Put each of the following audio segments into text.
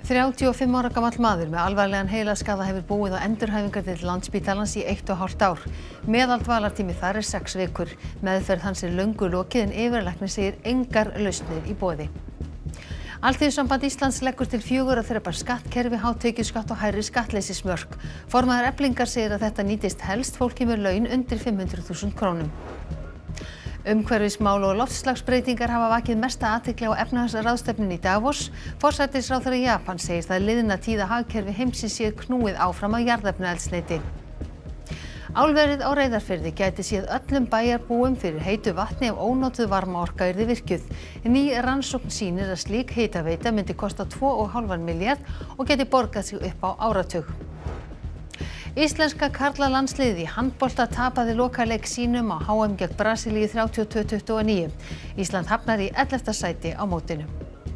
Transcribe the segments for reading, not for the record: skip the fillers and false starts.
35 ára gamall maður með alvarlegan heilaskaða hefur búið á endurhæfingardeild Landspítalans í 1,5 ár. Meðaldvalartími þar er 6 vikur. Meðferð hans er löngu lokið en yfirlæknir segir engar lausnir í boði. Alþýðusamband Íslands leggur til 4 þrepa skattkerfi, hátekjuskatt og hærri skattleysismörk. Formaður Eflingar segir að þetta nýtist helst fólki með laun undir 500.000 krónum. Umhverfismál og loftslagsbreytingar hafa vakið mesta athygli á efnahagsráðstefnunni í Davos. Forsætisráðherra Japans segir það liðna tíð að hagkerfi heimsins sé knúið áfram af jarðefnaeldsneyti. Álverið á Reyðarfirði gæti séð öllum bæjarbúum fyrir heitu vatni ef ónotuð varmaorka yrði virkjuð. Ný rannsókn sýnir að slík hitaveita myndi kosta 2,5 milljarð og gæti borgað sig upp á áratug. Íslenska karlalandsliðið í handbolta tapaði lokaleik sínum á HM gegn Brasilíu 32-29. Ísland hafnar í 11. sæti á mótinu.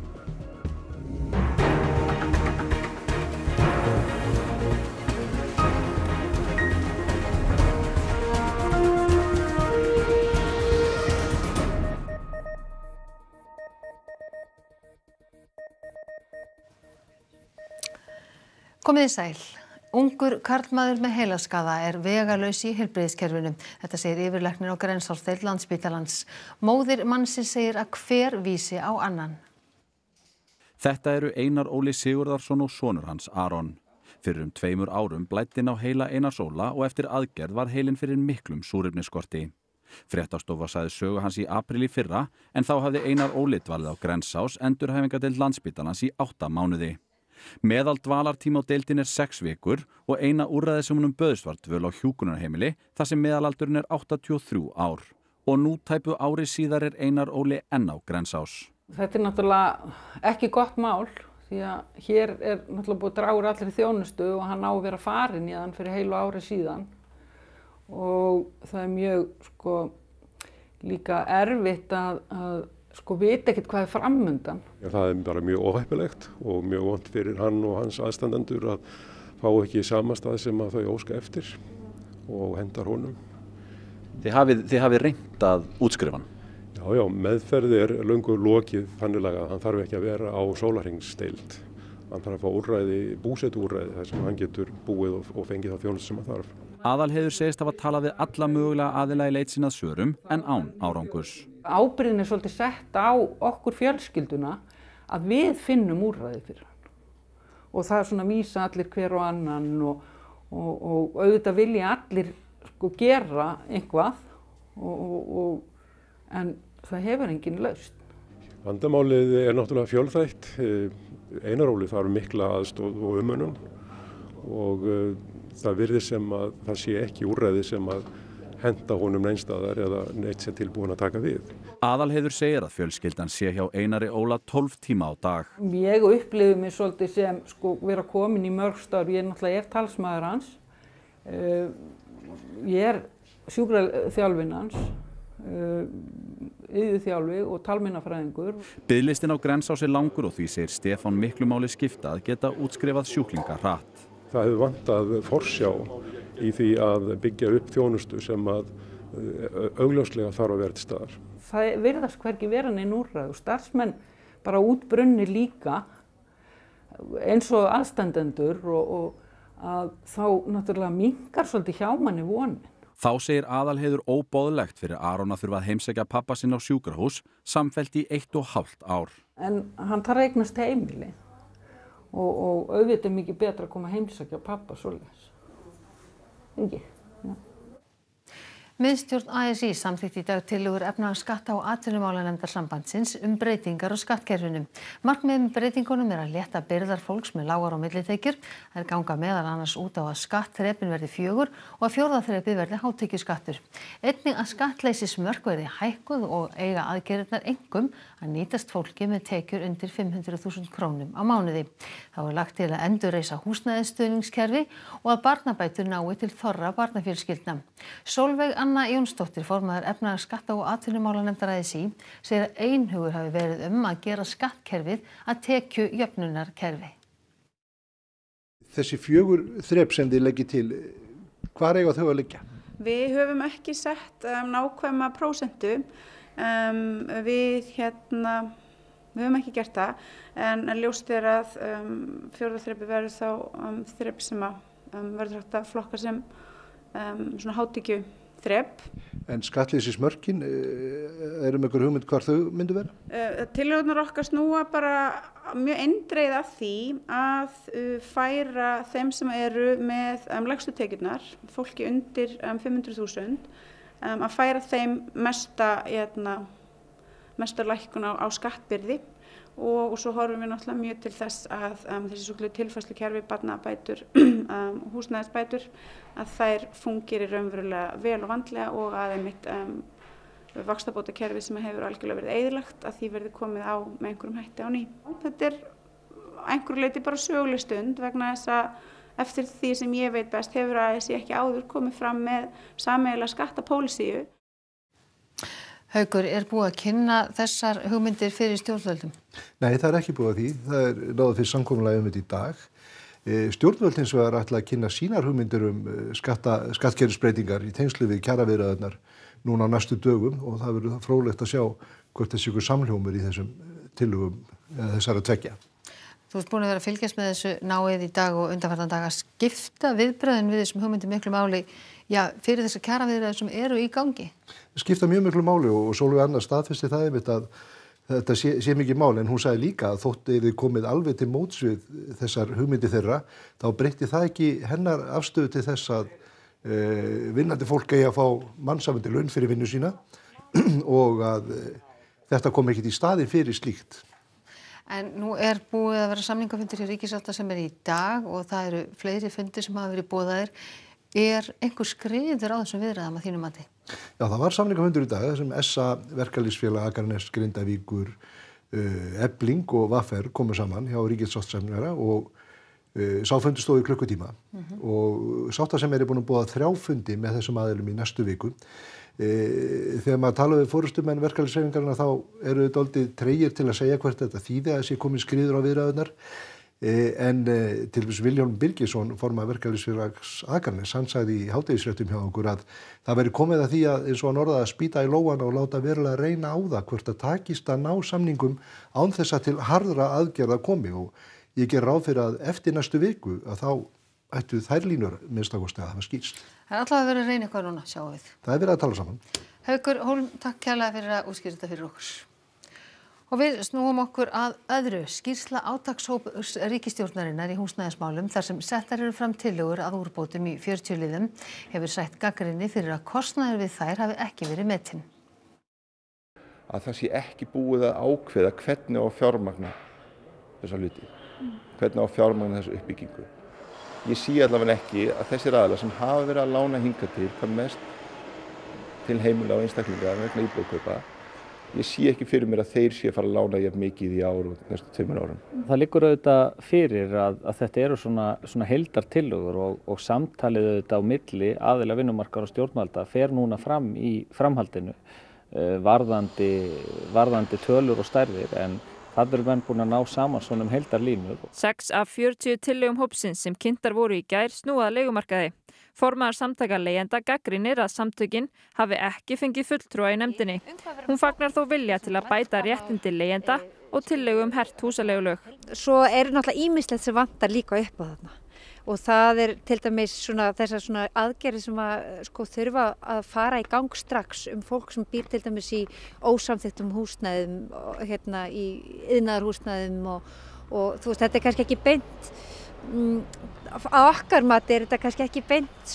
Komið þið sæl. Ungur karlmaður með heilaskaða er vegalaus í heilbrigðiskerfinu. Þetta segir yfirlæknir á Grensásdeild Landspítalans. Móðir mannsins segir að hver vísi á annan. Þetta eru Einar Óli Sigurðarsson og sonur hans Aron. Fyrir 2 árum blæddi inn á heila Einars Óla og eftir aðgerð var heilinn fyrir miklum súrefnisskorti. Fréttastofa sagði sögu hans í apríl í fyrra en þá hafði Einar Óli dvalið á Grensás endurhæfingardeild Landspítalans í 8 mánuði. Meðaldvalartími á deildin er 6 vikur og eina úrræði sem honum bauðst var dvöl á hjúkrunarheimili þar sem meðalaldurinn er 83 ár. Og nú tæpu ári síðar er Einar Óli enn á Grensás. Þetta er náttúrulega ekki gott mál því að hér er náttúrulega búið að draga úr allri þjónustu og hann á að vera farinn í hann fyrir heilu ári síðan. Og það er mjög líka erfitt að vita ekkert hvað er framundan. Það er bara mjög óheppilegt og mjög vont fyrir hann og hans aðstandendur að fá ekki samastað sem að þau óska eftir og hendar honum. Þið hafið reynt að útskrifa hann? Já, meðferð er löngu lokið þannig að hann þarf ekki að vera á sólarhringsdeild. Hann þarf að fá úrræði, búsetuúrræði þar sem hann getur búið og fengið það þjónustu sem hann þarf. Aðalheiður segist hafa talað við alla mögulega aðila í leit sín að svörum en án árangurs. Ábyrgðin er svolítið sett á okkur fjölskylduna að við finnum úrræði fyrir hann. Og það er svona að vísa allir hver og annan og auðvitað vilja allir gera eitthvað en það hefur engin lausn. Vandamálið er náttúrulega fjölþætt. Einar Óli þarf mikla aðstoð og umönnun og það virðist sem að það sé ekki úrræði sem að henda honum neinstaðar eða neitt sem tilbúin að taka við. Aðalheiður segir að fjölskyldan sé hjá Einari Óla 12 tíma á dag. Ég upplifi mig svolítið sem vera komin í mörg störf. Ég náttúrulega talsmaður hans. Ég er sjúkraþjálfinn hans, iðjuþjálfi og talmeinafræðingur. Biðlistinn á Grensás er langur og því segir Stefán miklu máli skipta að geta útskrifað sjúklinga hratt. Það hefur vantað forsjá í því að byggja upp þjónustu sem að augljóslega þarf að vera til staðar. Það virðast hvergi vera nein úrræði og starfsmenn bara útbrunni líka eins og aðstandendur og að þá náttúrulega minnkar svolítið hjá manni vonin. Þá segir Aðalheiður óboðlegt fyrir Aron að þurfa að heimsækja pabba sinn á sjúkrahús samfellt í 1,5 ár. En hann þarf að eignast heimili og auðvitað mikið betra að koma að heimsækja pabba svoleiðis. Ekki. Ja. Miðstjórn ASÍ samþykkti í dag tillögur efnahags-, skatta- og atvinnumálanefndar sambandsins skattkerfinu. Markmiðið með breytingunum er að létta byrðar fólks með lágar og millitekjur. Þær ganga meðal annars út á að skattþrepin verði 4 og að 4. þrepið verði hátekjuskattur. Einnig að skattleysismörk verði hækkuð og eiga aðgerðirnar einkum að nýtast fólki með tekjur undir 500.000 krónum á mánuði. Þá er lagt til að endurreisa húsnæðisstuðningskerfi og að barnabætur nái til þorra barnafjölskyldna. Sólveig Anna Jónsdóttir, formaður efnahags-, skatta- og atvinnumálanefndar ASÍ, segir að einhugur hafi verið að gera skattkerfið að tekjujöfnunarkerfi. Þessi 4 þrep sem þið leggið til, hvar eiga þau að liggja? Við höfum ekki sett nákvæma prósentu. Við Við höfum ekki gert það, en ljóst er að fjórða þrepið verður þá þrep sem verður hægt að flokka sem svona hátekju þrep. En skattleysis-mörkin, með ykkur hugmynd hvar þau myndu vera? Tillögurnar okkar snúa bara mjög eindregið að því að færa þeim sem eru með lægstu tekjurnar, fólki undir 500.000, að færa þeim mesta lækkun á skattbyrði og svo horfum við náttúrulega mjög til þess að þessi svokölluðu tilfærslukerfi, barnabætur, húsnæðisbætur, að þær fungeri raunverulega vel og vandlega og að einmitt vaxtabótakerfi sem hefur algjörlega verið eyðilagt að því verði komið á með einhverjum hætti á ný. Þetta einhverju leyti bara söguleg stund vegna þess að eftir því sem ég veit best hefur ASÍ ekki áður komið fram með sameiginlega skattapólisíu. Haukur, búið að kynna þessar hugmyndir fyrir stjórnvöldum? Nei, það ekki búið að því. Það náðu fyrir samkomulagi þetta í dag. Stjórnvöld hins vegar ætla að kynna sínar hugmyndir skattkerfisbreytingar í tengslu við kjaraviðræðurnar núna á næstu dögum og það verður fróðlegt að sjá hvort þessi ykkur samhljómur í þessum tillögum þessara tveggja. Þú ert búin að vera að fylgjast með þessu náið í dag og undanfarna dag að skipta viðbrögðin við þessum hugmyndum miklu máli fyrir þessar kjaraviðræður sem eru í gangi? Skipta mjög miklu máli og Sólveig Anna staðfesti það einmitt að þetta sé mikið mál, en hún sagði líka að þótt þið komið alveg til móts við þessar hugmyndir þeirra, þá breytti það ekki hennar afstöðu til þess að vinnandi fólk eigi að fá mannsæmandi laun fyrir vinnu sína og að þetta kom ekkert í staðinn fyrir slíkt. En nú búið að vera samningafundir hjá ríkissátta sem í dag og það eru fleiri fundir sem hafa verið boðaðir. Einhver skriður á þessum viðræðum að þínu mati? Já, það var samningafundur í dag þar sem SA, Verkalýðsfélag Akraness, Grindavíkur, Efling og VR komu saman hjá ríkissáttasemjara og sá fundur stóð í klukkutíma og sáttasemjari búin að boða 3 fundi með þessum aðilum í næstu viku. Þegar maður tala við forystumenn verkalýðshreyfingarinnar þá eru þetta dálítið tregir til að segja hvert þetta þýði að sé komið skriður á viðræðurnar. En til þess Vilhjálmur Birgisson, formaður Verkalýðsfélags Akraness, hann sagði í hádegisfréttum hjá okkur að það væri komið að því að eins og hann orðaði að spýta í lófana og láta verulega reyna á það hvort að takist að ná samningum án þess að til harðra aðgerða komi og ég ger ráð fyrir að eftir næstu viku að þá ættu þær línur minnstakosti að það var skýrst. Það allavega verið að reyna eitthvað núna, sjáum við. Það verið að tala saman. Haukur Hólm, takk kærlega fyrir að útskýra þetta fyrir okkur. Og við snúum okkur að öðru. Skýrsla átakshóps ríkisstjórnarinnar í húsnæðismálum þar sem settar eru fram tillögur að úrbótum í 40 liðum hefur sætt gagnrýni fyrir að kostnaður við þær hafi ekki verið metinn. Að það sé ekki búið að ákveða hvernig á fjármagna þessa hluti, hvernig á fjármagna þessu uppbyggingu. Ég sé allavega ekki að þessir aðilar sem hafa verið að lána hingað til hvað mest til heimila og einstaklinga vegna íbúðarkaupa, ég sé ekki fyrir mér að þeir sé að fara að lána jafn mikið í ár og næstu 2 árum. Það liggur auðvitað fyrir að þetta eru svona heildartillögur og samtalið auðvitað á milli aðila vinnumarkaðar og stjórnvalda fer núna fram í framhaldinu varðandi tölur og stærðir en það eru menn búin að ná saman svona heildarlínur. 6 af 40 tillögum hópsins sem kynntar voru í gær snúa að leigumarkaði. Formaður samtaka leigjenda gagnrýnir að samtökin hafi ekki fengið fulltrúa í nefndinni. Hún fagnar þó vilja til að bæta réttindi leigjenda og tillögum hert húsaleigulög. Svo náttúrulega ýmislegt sem vantar líka upp á þarna. Og það til dæmis þessar aðgerðir sem þurfa að fara í gang strax fólk sem býr til dæmis í ósamþykktum húsnæðum, í iðnaðarhúsnæðum og þú veist, þetta kannski ekki beint, á okkar mati þetta kannski ekki beint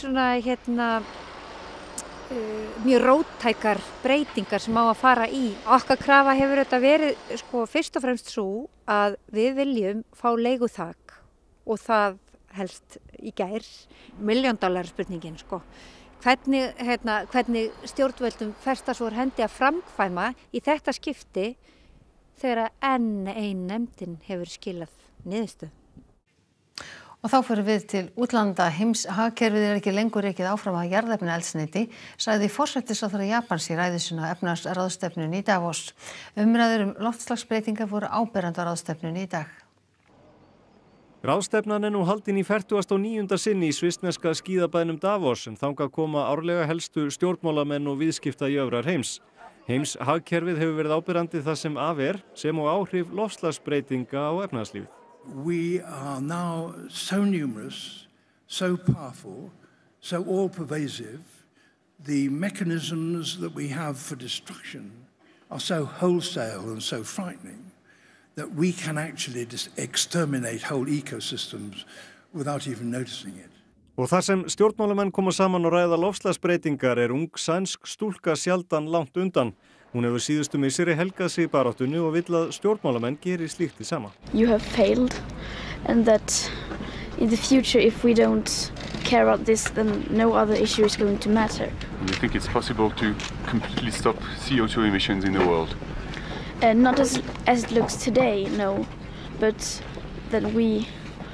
mjög róttækar breytingar sem á að fara í. Okkar krafa hefur þetta verið fyrst og fremst svo að við viljum fá leiguþak og það helst í gær, $1.000.000 spurningin hvernig stjórnvöldum festa svo hendi að framkvæma í þetta skipti þegar enn ein nefndin hefur skilað niðurstöðu. Og þá fyrir við til útlanda. Heimshagkerfið ekki lengur rekið áfram að jarðefnaeldsneyti, sagði forsætisráðherra Japans í ræðu sinni á efnahagsráðstefnunni í Davos. Umræður loftslagsbreytingar voru áberandi á ráðstefnunni í dag. Ráðstefnan nú haldin í 49. sinni í svissneska skíðabænum Davos en þangað koma árlega helstu stjórnmálamenn og viðskiptajöfrar heims. Heimshagkerfið hefur verið áberandi það sem af sem og áhrif loftslagsbreytinga á efnahagslífið. We are now so numerous, so powerful, so all-pervasive. The mechanisms that we have for destruction are so wholesale and so frightening that we can actually exterminate whole ecosystems without even noticing it. Og þar sem stjórnmálamenn koma saman og ræða loftslagsbreytingar ung sænsk stúlka sjaldan langt undan. Hún hefur síðustu misseri helgað sig í baráttunni og vill að stjórnmálamenn geri slíkt hið sama. You have failed and that in the future if we don't care about this then no other issue is going to matter. You think it's possible to completely stop CO2 emissions in the world? Not as it looks today, no, but then we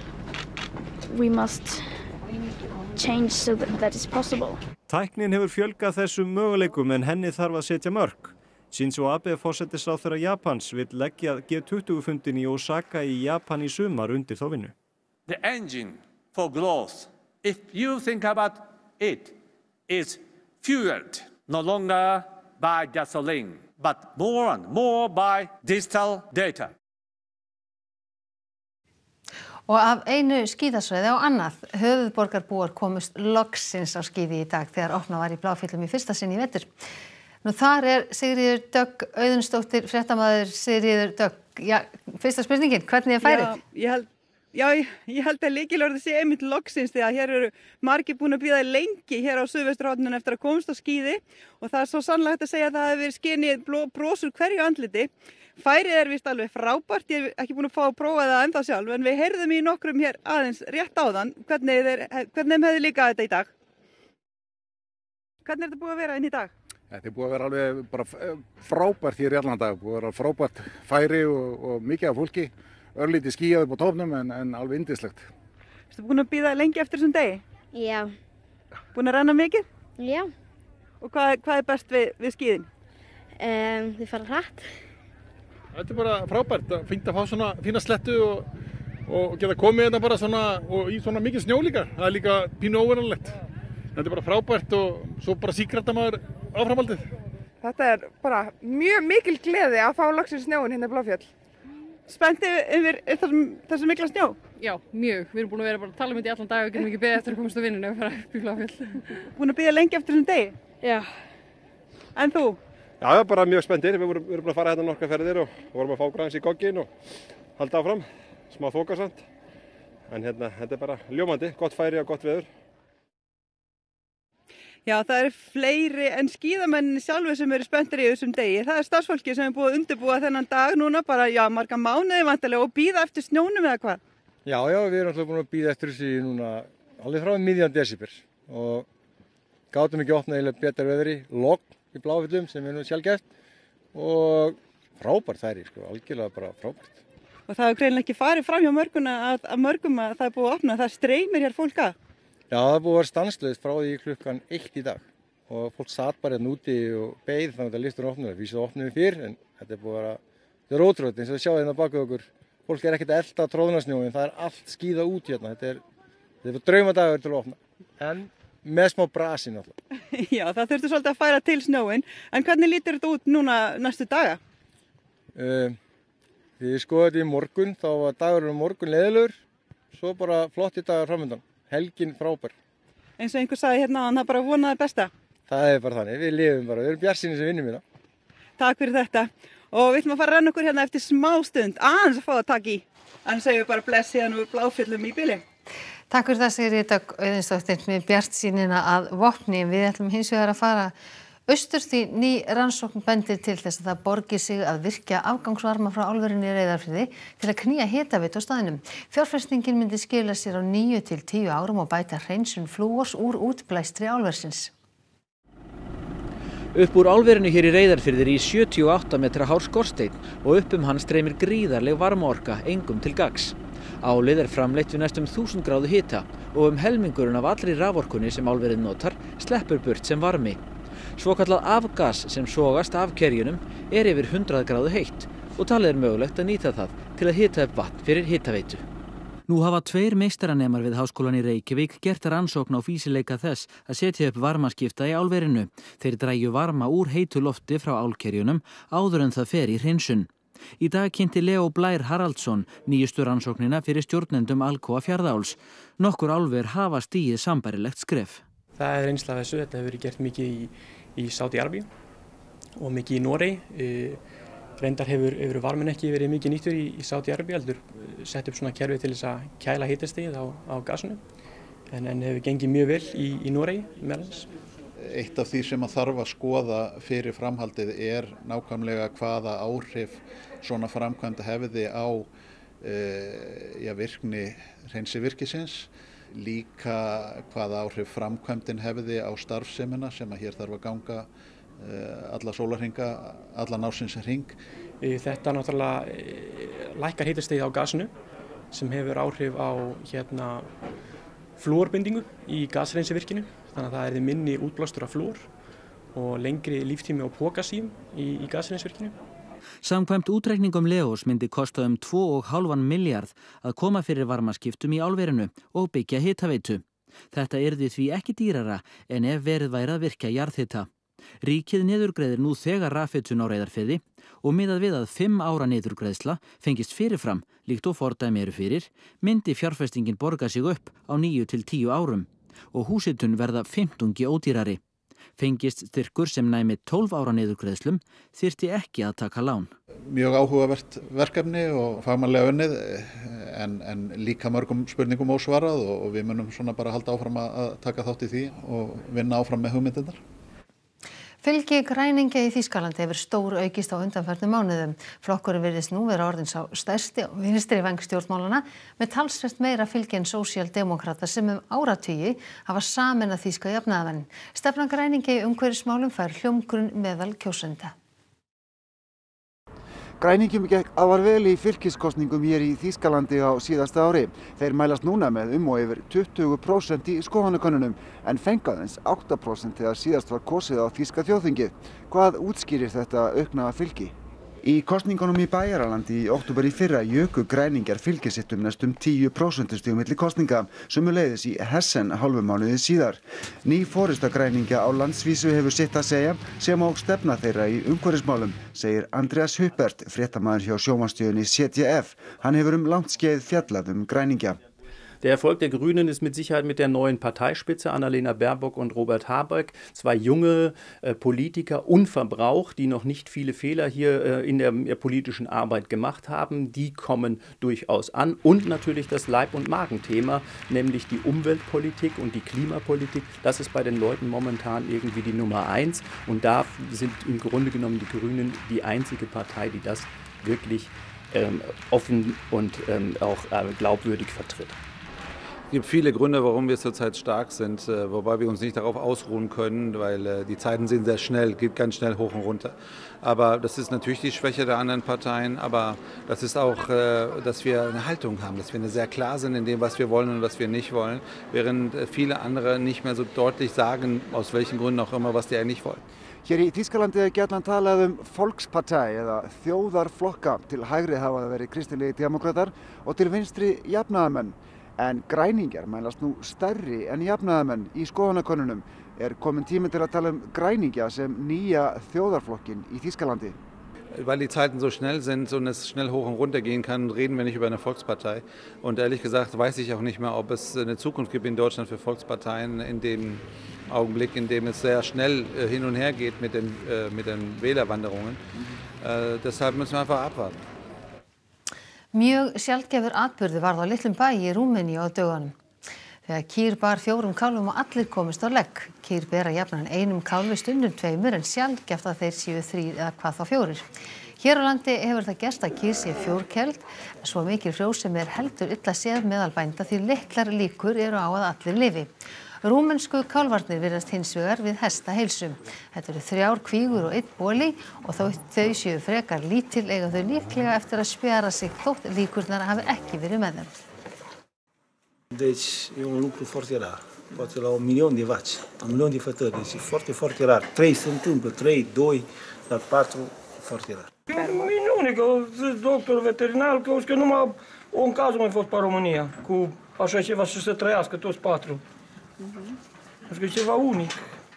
must change so that is possible. Tæknin hefur fjölgað þessum möguleikum en henni þarf að setja mörk. Shinzo Abe forsætisráðherra Japans vill leggja G20-fundinn í Osaka í Japan í sumar undir þá vinnu. The engine for growth, if you think about it, is fueled no longer by gasoline, but more and more by digital data. Og af einu skíðasvæði á annað. Höfuðborgarbúar komust loksins á skíði í dag þegar opnað var í Bláfjöllum í fyrsta sinn í vetur. Nú þar Sigríður Dögg Auðunsdóttir, fréttamaður. Sigríður Dögg, fyrsta spurningin, hvernig færið? Ég held að lykilorðið sé einmitt loksins því að hér eru margir búin að bíða lengi hér á suðvesturhorninu eftir að komast á skíði og það svo sannlega hægt að segja að það hefur verið skinið bros úr hverju andliti. Færið víst alveg frábært, ég hef ekki búin að fá að prófa það ennþá sjálf en við heyrðum í nokkrum hér aðeins rétt áðan hvernig þeim hefði líkað þetta í dag. Hvernig þetta búið að vera inn í dag? Þetta búið að vera alveg bara frábært hér í allan dag, búið að vera frábært færi og mikið af fólki, örlítið skýjað upp á tófnum en alveg yndislegt. Ertu búin að bíða lengi eftir þessum degi? Já. Búin að renna mikið? Já. Og hvað best við skíðin? Þið fara hratt. Þetta bara frábært, fínt að fá svona fína slettu og geta komið hérna bara svona og í svona mikið snjó líka. Það líka pínu óverulegt. Þetta bara frábært og svo bara síkrata maður áframhaldið. Þetta bara mjög mikil gleði að fá loksins snjóin hérna í Bláfjöll. Spenntið yfir þessu mikla snjó? Já, mjög. Við erum búin að vera bara að tala um þetta í allan dag og við getum ekki beðið eftir að komast á vinnunni og fara upp í Bláfjöll. Búin að bíða lengi eftir þessum degi? Já. En þú? Já, bara mjög spenntir. Við erum búin að fara hérna nokkrar ferðir og vorum að fá græns í gogginn og halda áfram. Smá þokasamt. En þetta bara ljómandi, gott færi og gott veður. Já, það eru fleiri en skíðamenn sjálfur sem eru spenntir í þessum degi. Það starfsfólki sem búið að undirbúa þennan dag núna bara, marga mánuði vantarlega og bíða eftir snjónum eða hvað? Já, við erum alltaf búin að bíða eftir þessu núna alveg frá miðjan desember og gátum ekki opnað eiginlega betra veðri, logn í Bláfjöllum sem nú sjaldgæft og frábært færi, algjörlega bara frábært. Og það hefur greinilega ekki farið fram hjá mörgum að það er búið að opna, það streymir hér fólk að? Já, það er búið að vera stanslaust frá því klukkan 1 í dag og fólk satt bara hérna úti og beið þannig að listur opnuði. Við svo opnuðum fyrr en þetta er búið að vera, þetta er ótrúlegt eins og þið sjáðu hérna bak við okkur. Fólk er ekkert að elta tróðnarsnjóin, það er allt skíða út hérna. Þetta er draumadagur til að opna, en með smá brasi náttúrulega. Já, það þurfti svolítið að færa til snjóin, en hvernig lítur þetta út núna næstu daga? Þegar ég skoði þetta í morgun, þá var dagurinn morgun leiðilegur, svo bara flotti dagar framöndan. Helgin frábær. Eins og einhver sagði hérna að það bara vonaði besta. Það er bara þannig, við lifum bara, við erum bjartsýnir sem vinnum hérna. Takk fyrir þetta. Og við ætlum að fara að renna okkur hérna eftir smá stund, aðeins að fá að taka í. Annars segjum við bara bless hérna úr Bláfjöllum í bili. Takk fyrir það, Sigríður Dögg Auðunsdóttir með bjartsýnina að vopni. Við ætlum hins vegar að fara austur því ný rannsókn bendir til þess að það borgi sig að virkja afgangsvarma frá álverinu í Reyðarfirði til að knýja hitaveitu á staðnum. Fjárfestingin myndi skila sér á 9 til 10 árum og bæta hreinsun flúors úr útblæstri álversins. Upp úr álverinu hér í Reyðarfirði í 78 metra hár skorsteinn og upp hann streymir gríðarleg varmaorka engum til gagns. Álið framleitt við næstum 1000 gráðu hita og helmingurinn af allri raforkunni sem álverið notar sleppur burt sem varmi. Svokallað afgas sem sogast af kerjunum yfir 100 gráðu heitt og talið mögulegt að nýta það til að hita upp vatn fyrir hitaveitu. Nú hafa 2 meistaranemar við Háskólann í Reykjavík gert rannsókn á fýsileika þess að setja upp varmaskipta í álverinu. Þeir drægju varma úr heitu lofti frá álkerjunum áður en það fer í hreinsun. Í dag kynnti Leo Blær Haraldsson nýjustu rannsóknina fyrir stjórnendum Alcoa Fjarðaáls. Nokkur álver hafa stigið sambærilegt skref. Það reynsla af þessu, þetta hefur verið gert mikið í Sádi-Arabíu og mikið í Noregi. Reyndar hefur varminn ekki verið mikið nýttur í Sádi-Arabíu, heldur sett upp svona kerfi til þess að kæla hitastigið á gasinu, en hefur gengið mjög vel í Noregi meðalans. Eitt af því sem að þarf að skoða fyrir framhaldið nákvæmlega hvaða áhrif svona framkvæmd hefði á virkni hreinsivirkisins, líka hvaða áhrif framkvæmdin hefði á starfsemina sem að hér þarf að ganga alla sólarhringa, allan ársins hring. Þetta náttúrulega lækkar hitastigið á gasinu sem hefur áhrif á flúorbindingu í gashreinsivirkinu, þannig að það minni útblástur af flúor og lengri líftími á pokasíum í gashreinsivirkinu. Samkvæmt útreikningum Leós myndi kosta 2,5 milljarð að koma fyrir varmaskiptum í álverinu og byggja hitaveitu. Þetta yrði því ekki dýrara en ef verið væri að virkja jarðhita. Ríkið niðurgreiðir nú þegar rafhitun á Reyðarfirði og miðað við að 5 ára niðurgreiðsla fengist fyrirfram, líkt og fordæmi eru fyrir, myndi fjárfestingin borga sig upp á 9 til 10 árum og húshitun verða 15 ódýrari. Fengist styrkur sem næmi 12 ára niðurgreiðslum þyrfti ekki að taka lán. Mjög áhugavert verkefni og fagmannlega unnið en líka mörgum spurningum ósvarað og við munum svona bara halda áfram að taka þátt í því og vinna áfram með hugmyndirnar. Fylgi græningja í Þýskalandi hefur stór aukist á undanförnum mánuðum. Flokkurinn virðist nú vera orðinn sá stærsti og vinstri væng stjórnmálanna með talsvert meira fylgi en sósíaldemókratar sem áratugi hafa sameinað þýska jafnaðarmenn. Stefnan græningja í umhverfismálum fær hljómgrunn meðal kjósenda. Græningjum gekk afar vel í fylkiskosningum hér í Þýskalandi á síðasta ári. Þeir mælast núna með og yfir 20% í skoðanakönnunum en fengu aðeins 8% þegar síðast var kosið á þýska þjóðþingið. Hvað útskýrir þetta aukna fylgi? Í kosningunum í Bæjaralandi í október í fyrra juku græningjar fylgi sitt næstum 10% milli kosninga, sömuleiðis í Hessen hálfum mánuði síðar. Ný forysta græningja á landsvísu hefur sitt að segja sem á stefna þeirra í umhverfismálum, segir Andreas Huppert, fréttamaður hjá sjónvarpsstöðinni ZDF. Hann hefur langt skeið fjallað græningja. Der Erfolg der Grünen ist mit Sicherheit mit der neuen Parteispitze Annalena Baerbock und Robert Habeck, 2 junge Politiker, unverbraucht, die noch nicht viele Fehler hier in der politischen Arbeit gemacht haben. Die kommen durchaus an. Und natürlich das Leib- und Magenthema, nämlich die Umweltpolitik und die Klimapolitik. Das ist bei den Leuten momentan irgendwie die Nummer 1. Und da sind im Grunde genommen die Grünen die einzige Partei, die das wirklich offen und auch glaubwürdig vertritt. Es gibt viele Gründe, warum wir zurzeit stark sind, wobei wir uns nicht darauf ausruhen können, weil die Zeiten sind sehr schnell, geht ganz schnell hoch und runter. Aber das ist natürlich die Schwäche der anderen Parteien, aber das ist auch, dass wir eine Haltung haben, dass wir sehr klar sind in dem, was wir wollen und was wir nicht wollen, während viele andere nicht mehr so deutlich sagen, aus welchen Gründen auch immer, was die eigentlich wollen. Hér í Þýskalandi gjarnan talað Volkspartei eða þjóðarflokka. Til hægri hafa það verið kristilegi demókratar og til vinstri jafnaðarmenn. En græningjar mælast nú stærri en jafnaðarmenn í skoðanakönnunum. Kominn tími til að tala græningja sem nýja þjóðarflokkin í Þýskalandi? Weil die Zeiten so schnell sind und es schnell hoch und runter gehen kann, reden wir nicht über eine Volkspartei. Und ehrlich gesagt weiß ich auch nicht mehr, ob es eine Zukunft gibt in Deutschland für Volksparteien in dem Augenblick, in dem es sehr schnell hin und her geht mit den Wählerwanderungen. Deshalb müssen wir einfach abwarten. Mjög sjaldgæfur atburður varð á litlum bæ í Rúmeníu á dögunum. Þegar kýr bar 4 kálfum og allir komist á legg. Kýr bera jafnan 1 kálfi stundum 2 en sjaldgæft að þeir séu 3 eða hvað þá 4. Hér á landi hefur það gerst að kýr sé fjórkeld, svo mikil frjósemi heldur illa séð meðal bænda því litlar líkur eru á að allir lifi. Rúmensku kálfarnir virðast hins vegar við hestaheilsu. Þetta eru 3 kvígur og 1 boli og þó þau séu frekar lítil eiga þau líklega eftir að spjara sig þótt líkurnar hafi ekki verið með þeim. Deci, e un lucru foarte rar. Poate la 1 milion de vaci, 1 milion de fătări. Deci e foarte, foarte rar. 3 se întâmplă, 3, 2, dar 4 foarte rar. Minune, că zic doctor veterinar, că numai Un caz a mai fost pe România, cu așa ceva și să trăiască toți 4. Că e ceva unic.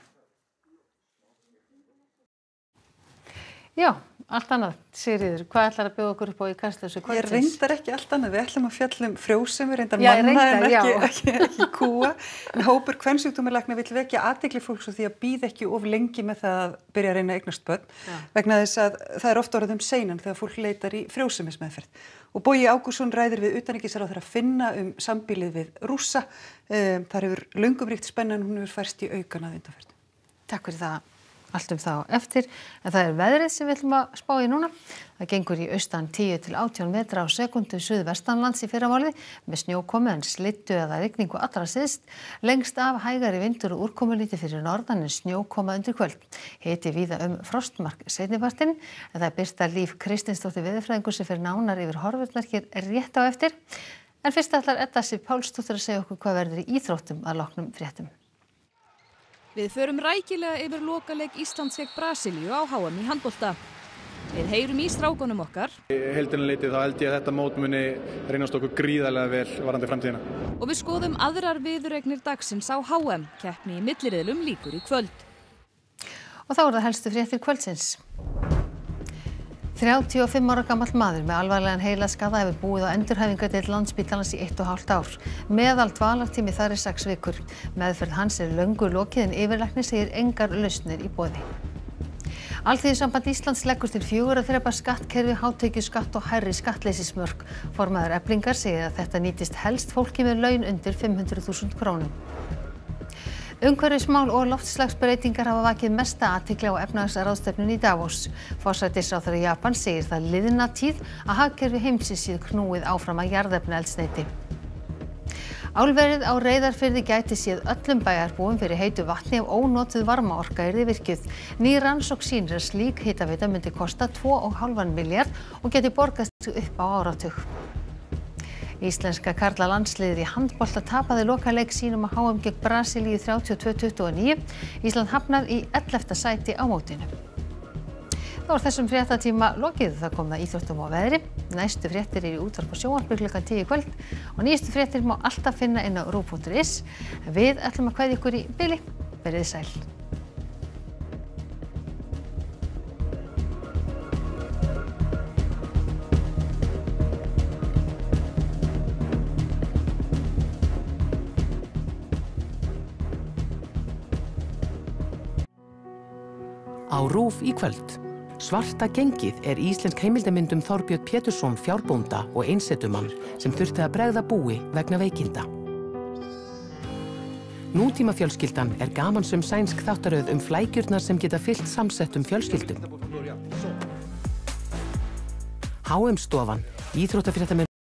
Já, allt annað. Sigríður, hvað ætlar að bjóða okkur upp á í Kastljósi kvöldsins? Ég reyndar ekki allt annað. Við ætlum að fjalla frjósemi, reyndar Já, manna reyndar, en ekki kúa. En hópur kvensjúkdómalækna vill vekja athygli fólks og því að bíða ekki of lengi með það að byrja að reyna að eignast börn. Vegna þess að það ofta orðið seinan þegar fólk leitar í frjósemismeðferð. Og Bogi Ágústsson ræðir við utanríkisráðherra Finna sambýlið við Rússa. Þar hefur löngum ríkt spenna en hún hefur færst í aukan að undanförnu. Takk fyrir það. Allt það á eftir, en það veðrið sem við ætlum að spá í núna. Það gengur í austan 10 til 18 metra á sekundu suðvestanlands í fyrramálið með snjókomu en slyddu eða rigningu allra syðst. Lengst af hægari vindur og úrkomulítið fyrir norðan en snjókoma undir kvöld. Hiti víða frostmark seinnipartinn, en það Birta Líf Kristinsdóttir veðurfræðingur sem fer nánar yfir horfurnar hér rétt á eftir. En fyrst ætlar Edda Sif Pálsdóttir að segja okkur hvað verður í íþróttum að loknum fréttum. Við förum rækilega yfir lokaleik Íslands gegn Brasilíu á HM í handbolta. Við heyrum í strákunum okkar. Í heildina litið þá held ég að þetta mót muni reynast okkur gríðarlega vel varðandi framtíðina. Og við skoðum aðrar viðureignir dagsins á HM. Keppni í milliriðlum lýkur í kvöld. Og þá það helstu fréttir kvöldsins. 35 ára gamall maður með alvarlegan heilaskaða hefur búið á endurhæfingardeild Landspítalans í 1,5 ár. Meðal dvalartími þar 6 vikur. Meðferð hans löngu lokið en yfirlæknir segir engar lausnir í boði. Alþýðusamband Íslands leggur til 4 þrepa skattkerfi, hátekjuskatt og hærri skattleysismörk. Formaður Eflingar segir að þetta nýtist helst fólki með laun undir 500.000 krónum. Umhverfismál og loftslagsbreytingar hafa vakið mesta athygli á efnahagsráðstefnunni í Davos. Forsætisráðherra Japans segir það liðna tíð að hagkerfi heimsins sé knúið áfram að jarðefnaeldsneyti. Álverið á Reyðarfirði gæti séð öllum bæjarbúum fyrir heitu vatni ef ónotuð varmaorka yrði virkjuð. Ný rannsókn sýnir að slík hitaveita myndi kosta 2,5 milljarð og geti borgast upp á áratug. Íslenska karlalandsliðið í handbolta tapaði lokaleik sínum á HM gegn Brasilíu 32-29. Ísland hafnar í 11. sæti á mótinu. Þá þessum fréttatíma lokið. Það kom það íþróttum og veðri. Næstu fréttir í útvarp og sjónvarpi klukkan 10 í kvöld og nýjustu fréttir má alltaf finna inn á ruv.is. Við ætlum að kveðja ykkur í bili. Verið sæl. Á RÚV í kvöld. Svarta gengið íslensk heimildamynd Þorbjörn Pétursson fjárbónda og einsetumann sem þurfti að bregða búi vegna veikinda. Nútímafjölskyldan gamansöm sænsk þáttaröð flækjurnar sem geta fyllt samsettum fjölskyldum. HM-stofan, íþróttafréttamenn